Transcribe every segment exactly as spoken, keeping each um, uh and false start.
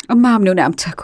ممنونم تاکو.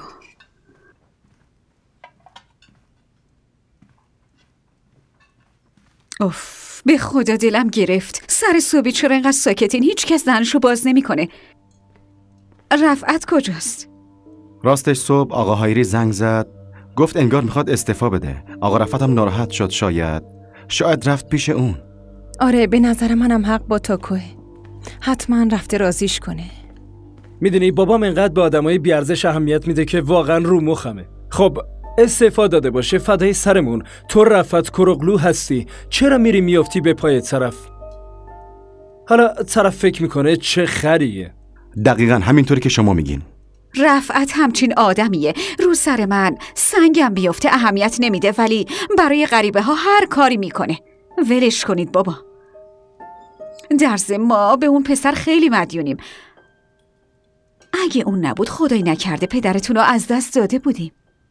اوف، به خدا دلم گرفت. سر صبحی چرا اینقدر ساکتین؟ هیچ کس دهنشو باز نمیکنه. رفعت کجاست؟ راستش صبح آقا هایری زنگ زد، گفت انگار میخواد استعفا بده. آقا رفعت هم ناراحت شد. شاید شاید رفت پیش اون. آره، به نظر منم حق با تاکوه. حتما رفته رازیش کنه. میدونی بابام اینقدر به آدمای بیارزش اهمیت میده که واقعا رو مخمه. خب استعفا داده باشه فدای سرمون. تو رفعت کروغلو هستی، چرا میری میافتی به پای طرف؟ حالا طرف فکر میکنه چه خریه. دقیقاً همینطوری که شما میگین. رفعت همچین آدمیه. رو سر من سنگم بیفته اهمیت نمیده، ولی برای غریبه ها هر کاری میکنه. ولش کنید بابا. در ضمن ما به اون پسر خیلی مدیونیم. اگه اون نبود خدایی نکرده پدرتون رو از دست داده بودیم.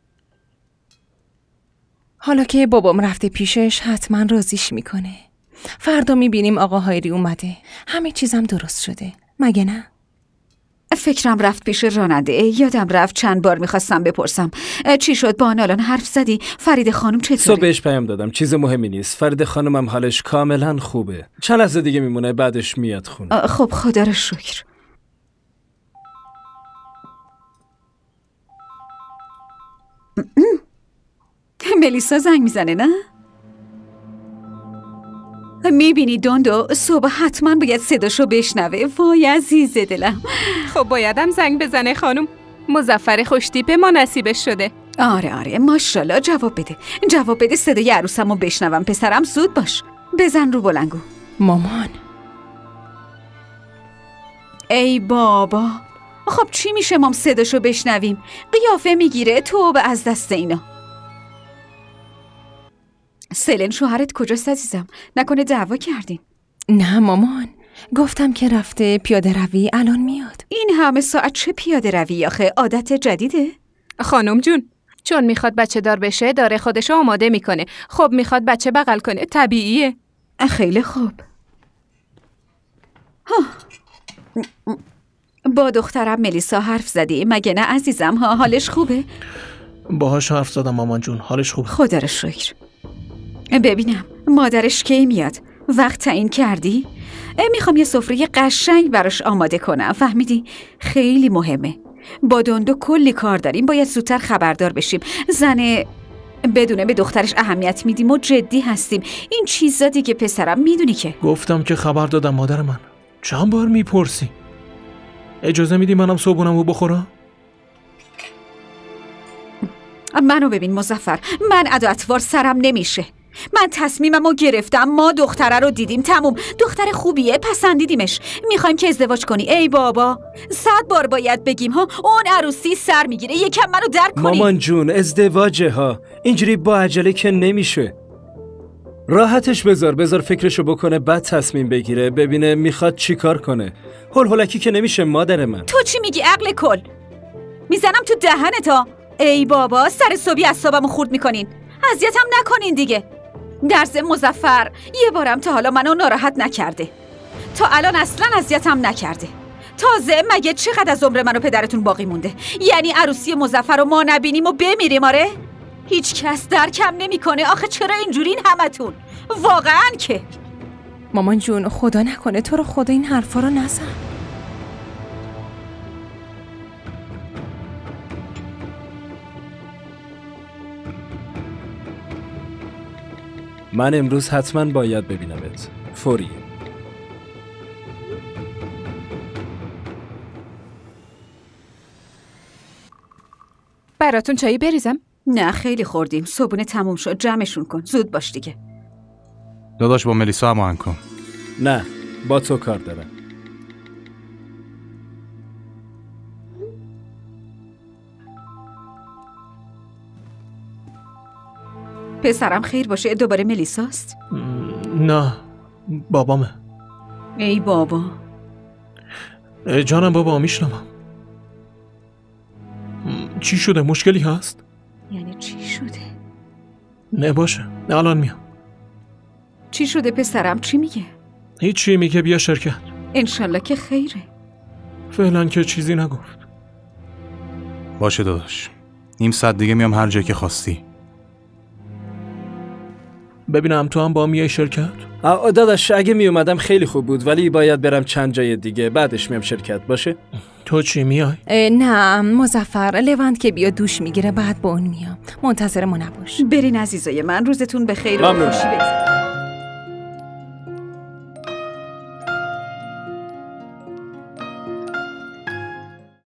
حالا که بابام رفته پیشش حتما رازیش میکنه. فردا میبینیم آقا هایری اومده. همه چیزم درست شده، مگه نه؟ فکرم رفت پیش راننده. یادم رفت چند بار میخواستم بپرسم چی شد. با آنالان حرف زدی؟ فرید خانم چطوره؟ صبح بهش پیام دادم، چیز مهمی نیست. فرید خانمم حالش کاملا خوبه. چند لحظه دیگه میمونه، بعدش میاد خونه. خب خدا رو شکر. ملیسا زنگ میزنه نه؟ میبینی دوندو صبح حتما باید صداشو بشنوه. وای عزیز دلم. خب بایدم زنگ بزنه خانم. مظفر خوشتیپ ما نصیبش شده. آره آره ماشاءالله. جواب بده جواب بده صدای عروسمو بشنوم. پسرم زود باش، بزن رو بلنگو. مامان. ای بابا، خب چی میشه مام صداشو بشنویم؟ قیافه میگیره توبه از دست اینا. سلن شوهرت کجاست عزیزم؟ نکنه دعوا کردین؟ نه مامان، گفتم که رفته پیاده روی، الان میاد. این همه ساعت چه پیاده روی آخه؟ عادت جدیده؟ خانم جون، چون میخواد بچه دار بشه داره خودشو آماده میکنه. خب میخواد بچه بغل کنه، طبیعیه. خیلی خوب. ها. با دخترم ملیسا حرف زدی مگه نه عزیزم؟ ها حالش خوبه؟ باهاش حرف زدم مامان جون، حالش خوبه. خدا رو شکر. ببینم مادرش کی میاد؟ وقت تعیین کردی؟ میخوام یه سفره قشنگ براش آماده کنم، فهمیدی؟ خیلی مهمه. با دوندو کلی کار داریم، باید زودتر خبردار بشیم. زنه بدونه به دخترش اهمیت میدیم و جدی هستیم. این چیزا دیگه پسرم میدونی که. گفتم که خبر دادم مادر من. چند بار میپرسی؟ اجازه میدی منم صبحونمو بخورم؟ منو ببین مظفر، من ادا اطوار سرم نمیشه. من تصمیممو گرفتم، ما دختره رو دیدیم، تموم. دختر خوبیه، پسندیدیمش، میخوایم که ازدواج کنی. ای بابا، صد بار باید بگیم ها؟ اون عروسی سر میگیره، یکم منو درک کنی. مامان جون ازدواجه ها، اینجوری با عجله که نمیشه. راحتش بذار بذار فکرشو بکنه، بعد تصمیم بگیره، ببینه میخواد چی کار کنه. هول هولکی که نمیشه مادر من. تو چی میگی عقل کل؟ میزنم تو دهنت ها. ای بابا، سر صبحی اعصابمو خورد میکنین. اذیتم نکنین دیگه. درس مظفر یه بارم تا حالا منو ناراحت نکرده، تا الان اصلا اذیتم نکرده. تازه مگه چقدر از عمر منو پدرتون باقی مونده؟ یعنی عروسی مظفر رو ما نبینیم و بمیریم؟ آره هیچ کس درکم نمیکنه. آخه چرا اینجورین همتون؟ واقعا که مامان جون خدا نکنه تو رو خدا این حرفا رو نزن. من امروز حتما باید ببینمت، فوریه. براتون چایی بریزم؟ نه خیلی خوردیم، صبحونه تموم شد. جمعشون کن، زود باش دیگه. داداش با ملیسا هم آهنگ کن. نه با تو کار دارم. پسرم خیر باشه، دوباره ملیساست؟ نه بابامه. ای بابا. جانم بابا میشنوم. چی شده؟ مشکلی هست؟ یعنی چی شده؟ نه باشه الان میام. چی شده پسرم؟ چی میگه؟ هیچی، میگه بیا شرکت. انشالله که خیره. فعلا که چیزی نگفت. باشه داداش، نیم ساعت دیگه میام هر جایی که خواستی. ببینم تو هم با میای شرکت؟ آه داداش اگه می اومدم خیلی خوب بود، ولی باید برم چند جای دیگه، بعدش میام شرکت. باشه؟ تو چی میای؟ نه مظفر، لوند که بیا دوش میگیره بعد با اون میام. منتظر ما نباش. برین عزیزای من، روزتون به خیر و ممنون. خوشی بگذره.